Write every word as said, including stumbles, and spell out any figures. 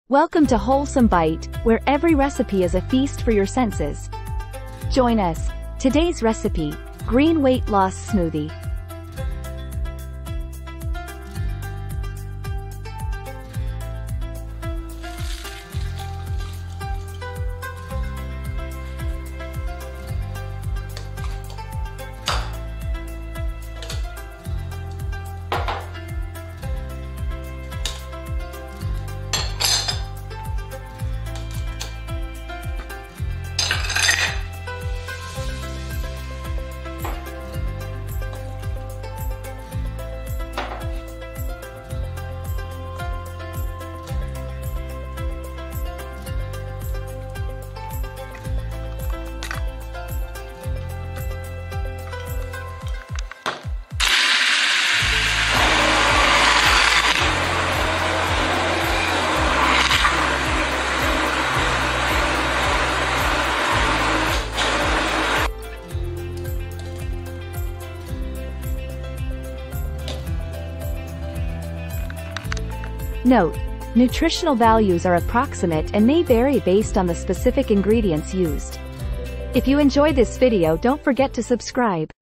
Welcome to Wholesome Bite, where every recipe is a feast for your senses. Join us. Today's recipe, green weight loss smoothie. Note: nutritional values are approximate and may vary based on the specific ingredients used. If you enjoyed this video, don't forget to subscribe.